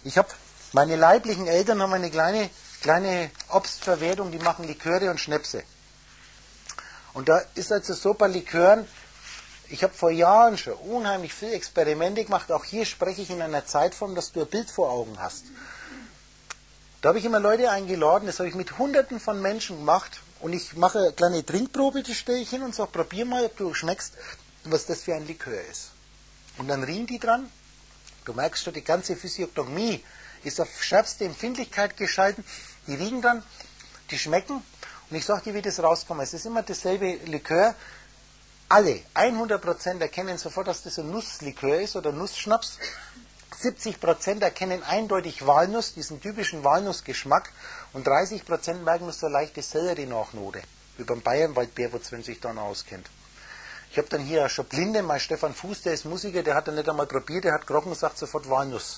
Meine leiblichen Eltern haben eine kleine Obstverwertung, die machen Liköre und Schnäpse. Und da ist also so bei Likören, ich habe vor Jahren schon unheimlich viele Experimente gemacht, auch hier spreche ich in einer Zeitform, dass du ein Bild vor Augen hast. Da habe ich immer Leute eingeladen, das habe ich mit Hunderten von Menschen gemacht und ich mache eine kleine Trinkprobe, die stelle ich hin und sage, probier mal, ob du schmeckst, was das für ein Likör ist. Und dann riechen die dran, du merkst schon, die ganze Physiognomie ist auf schärfste Empfindlichkeit geschalten, die riechen dann, die schmecken und ich sage dir, wie das rauskommt. Es ist immer dasselbe Likör. Alle, 100% erkennen sofort, dass das ein Nusslikör ist oder Nussschnaps. 70% erkennen eindeutig Walnuss, diesen typischen Walnussgeschmack. Und 30% merken so leichte Sellerie-Nachnote. Wie beim Bayernwaldbeerwurz, wenn sich dann auskennt. Ich habe dann hier schon Blinde, mein Stefan Fuß, der ist Musiker, der hat dann nicht einmal probiert, der hat gerochen und sagt sofort Walnuss.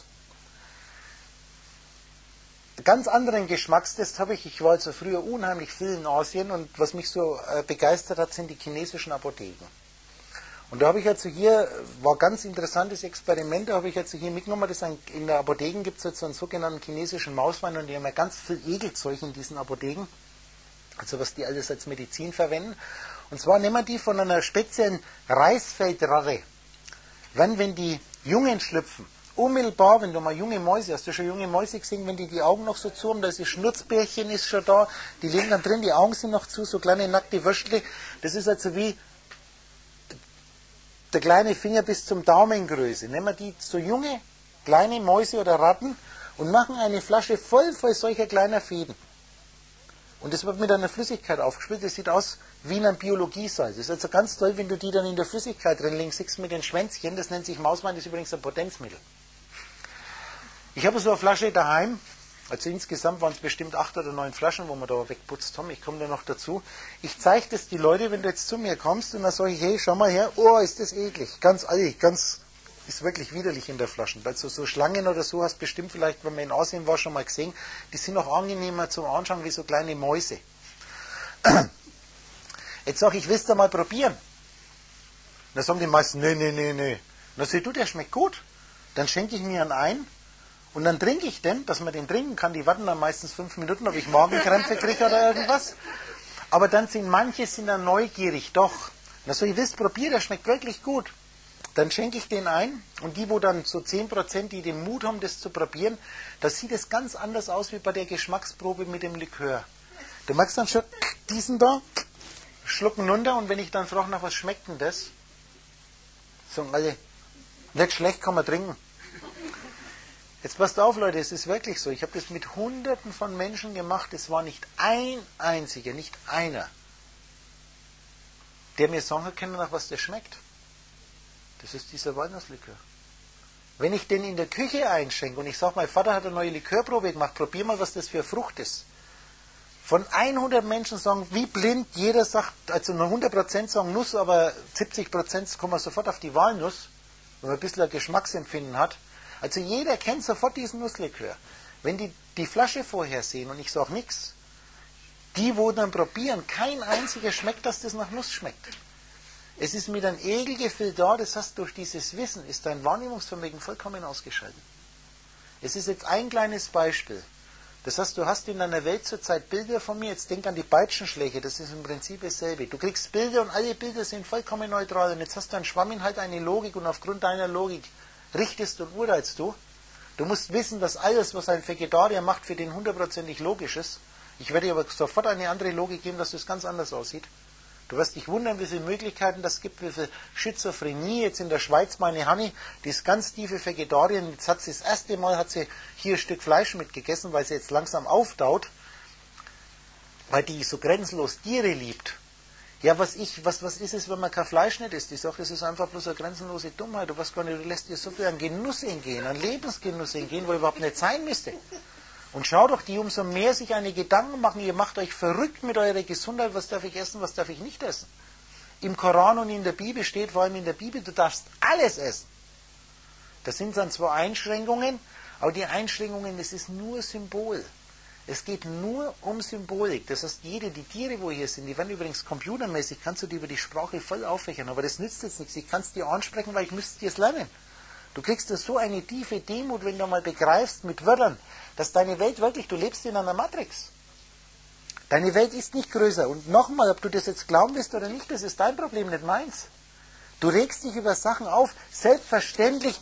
Ganz anderen Geschmackstest habe ich. Ich war also früher unheimlich viel in Asien und was mich so begeistert hat, sind die chinesischen Apotheken. Und da habe ich also hier, war ein ganz interessantes Experiment, da habe ich also hier mitgenommen, in der Apotheken gibt es jetzt so einen sogenannten chinesischen Mauswein und die haben ja ganz viel Ekelzeug in diesen Apotheken, also was die alles als Medizin verwenden. Und zwar nehmen wir die von einer speziellen Reisfeldratte. Wenn die Jungen schlüpfen, unmittelbar, wenn du mal junge Mäuse, hast du schon junge Mäuse gesehen, wenn die Augen noch so zu haben, da ist ein Schnurzbärchen ist schon da, die liegen dann drin, die Augen sind noch zu, so kleine nackte Würstle, das ist also wie der kleine Finger bis zum Daumengröße. Nehmen wir die so junge, kleine Mäuse oder Ratten und machen eine Flasche voll solcher kleiner Fäden. Und das wird mit einer Flüssigkeit aufgespült, das sieht aus wie in einem Biologiesalz. Das ist also ganz toll, wenn du die dann in der Flüssigkeit drin links siehst mit den Schwänzchen, das nennt sich Mauswein, das ist übrigens ein Potenzmittel. Ich habe so eine Flasche daheim, also insgesamt waren es bestimmt 8 oder 9 Flaschen, wo wir da wegputzt haben, ich komme da noch dazu. Ich zeige das die Leute, wenn du jetzt zu mir kommst und dann sage ich, hey, schau mal her, oh, ist das eklig, ist wirklich widerlich in der Flasche. Also so Schlangen oder so hast du bestimmt vielleicht, wenn man in Asien war, schon mal gesehen, die sind auch angenehmer zum Anschauen wie so kleine Mäuse. Jetzt sage ich, willst du mal probieren? Dann sagen die meisten, nee. Dann sag ich, du, der schmeckt gut. Dann schenke ich mir einen ein. Und dann trinke ich den, dass man den trinken kann. Die warten dann meistens 5 Minuten, ob ich Magenkrämpfe kriege oder irgendwas. Aber dann manche sind dann neugierig, doch. Na so, ihr wisst, probiert, der schmeckt wirklich gut. Dann schenke ich den ein und die, wo dann so 10%, die den Mut haben, das zu probieren, da sieht es ganz anders aus wie bei der Geschmacksprobe mit dem Likör. Du merkst dann schon, diesen da, schlucken runter und wenn ich dann frage, nach was schmeckt denn das? Sagen alle, nicht schlecht, kann man trinken. Jetzt passt auf, Leute, es ist wirklich so. Ich habe das mit Hunderten von Menschen gemacht. Es war nicht ein einziger, nicht einer, der mir sagen kann, nach was der schmeckt. Das ist dieser Walnusslikör. Wenn ich den in der Küche einschenke und ich sage, mein Vater hat eine neue Likörprobe gemacht, probier mal, was das für eine Frucht ist. Von 100 Menschen sagen, wie blind, jeder sagt, also nur 100% sagen Nuss, aber 70% kommen sofort auf die Walnuss, wenn man ein bisschen ein Geschmacksempfinden hat. Also jeder kennt sofort diesen Nusslikör. Wenn die Flasche vorher sehen und ich sage nichts, die, wo dann probieren, kein einziger schmeckt, dass das nach Nuss schmeckt. Es ist mit einem Ekelgefühl da, das heißt, durch dieses Wissen ist dein Wahrnehmungsvermögen vollkommen ausgeschaltet. Es ist jetzt ein kleines Beispiel. Das heißt, du hast in deiner Welt zurzeit Bilder von mir, jetzt denk an die Peitschenschläge, das ist im Prinzip dasselbe. Du kriegst Bilder und alle Bilder sind vollkommen neutral und jetzt hast du einen Schwamminhalt, eine Logik und aufgrund deiner Logik richtest und urteilst du. Du musst wissen, dass alles, was ein Vegetarier macht, für den 100% logisch ist. Ich werde dir aber sofort eine andere Logik geben, dass das ganz anders aussieht. Du wirst dich wundern, wie viele Möglichkeiten das gibt, wie viel Schizophrenie. Jetzt in der Schweiz, meine Hanni, die ist ganz tiefe Vegetarierin. Jetzt hat sie das erste Mal hier ein Stück Fleisch mitgegessen, weil sie jetzt langsam auftaut, weil die so grenzenlos Tiere liebt. Ja, was ist es, wenn man kein Fleisch nicht isst? Ich sage, das ist einfach bloß eine grenzenlose Dummheit. Du weißt gar nicht, du lässt dir so viel an Genuss entgehen, an Lebensgenuss entgehen, wo überhaupt nicht sein müsste. Und schau doch, die umso mehr sich eine Gedanken machen, ihr macht euch verrückt mit eurer Gesundheit, was darf ich essen, was darf ich nicht essen. Im Koran und in der Bibel steht, vor allem in der Bibel, du darfst alles essen. Das sind dann zwar Einschränkungen, aber die Einschränkungen, das ist nur Symbol. Es geht nur um Symbolik. Das heißt, die Tiere, wo hier sind, die werden übrigens computermäßig, kannst du die über die Sprache voll auffächern, aber das nützt jetzt nichts. Ich kann es dir ansprechen, weil ich müsste dir es lernen. Du kriegst da so eine tiefe Demut, wenn du mal begreifst mit Wörtern, dass deine Welt wirklich, du lebst in einer Matrix. Deine Welt ist nicht größer. Und nochmal, ob du das jetzt glauben willst oder nicht, das ist dein Problem, nicht meins. Du regst dich über Sachen auf. Selbstverständlich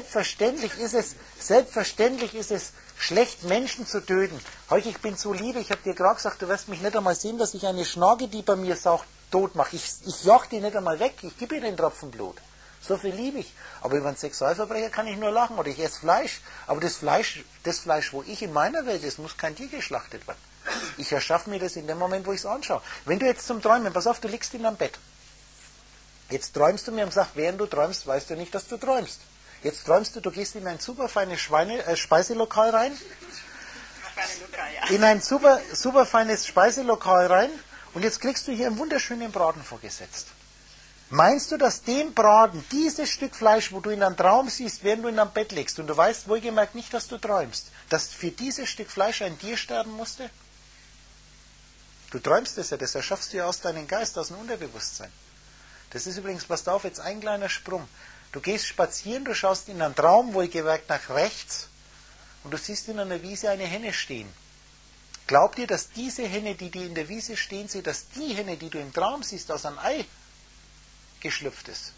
ist es schlecht, Menschen zu töten. Heuch, ich bin so liebe, ich habe dir gerade gesagt, du wirst mich nicht einmal sehen, dass ich eine Schnorke, die bei mir saugt, tot mache. Ich jag die nicht einmal weg, ich gebe ihr den Tropfen Blut. So viel liebe ich. Aber über einen Sexualverbrecher kann ich nur lachen oder ich esse Fleisch. Aber das Fleisch, wo ich in meiner Welt ist, muss kein Tier geschlachtet werden. Ich erschaffe mir das in dem Moment, wo ich es anschaue. Wenn du jetzt zum Träumen, pass auf, du liegst in einem Bett. Jetzt träumst du, mir haben gesagt, während du träumst, weißt du nicht, dass du träumst. Jetzt träumst du, du gehst in ein super feines Speiselokal rein. In ein super feines Speiselokal rein und jetzt kriegst du hier einen wunderschönen Braten vorgesetzt. Meinst du, dass dem Braten, dieses Stück Fleisch, wo du in einem Traum siehst, während du in einem Bett liegst, und du weißt wohlgemerkt nicht, dass du träumst, dass für dieses Stück Fleisch ein Tier sterben musste? Du träumst es ja, das erschaffst du ja aus deinem Geist, aus dem Unterbewusstsein. Das ist übrigens, pass auf, jetzt ein kleiner Sprung. Du gehst spazieren, du schaust in einen Traum, wohlgemerkt nach rechts, und du siehst in einer Wiese eine Henne stehen. Glaubt ihr, dass diese Henne, die in der Wiese stehen sieht, dass die Henne, die du im Traum siehst, aus einem Ei geschlüpft ist?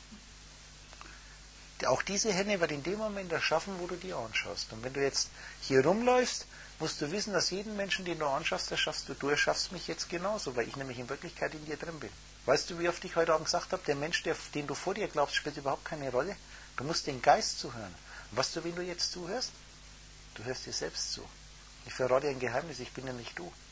Auch diese Henne wird in dem Moment erschaffen, wo du die anschaust. Und wenn du jetzt hier rumläufst, musst du wissen, dass jeden Menschen, den du anschaust, erschaffst du erschaffst mich jetzt genauso, weil ich nämlich in Wirklichkeit in dir drin bin. Weißt du, wie oft ich heute Abend gesagt habe, der Mensch, den du vor dir glaubst, spielt überhaupt keine Rolle. Du musst den Geist zuhören. Und weißt du, wen du jetzt zuhörst? Du hörst dir selbst zu. Ich verrate dir ein Geheimnis, ich bin ja nicht du.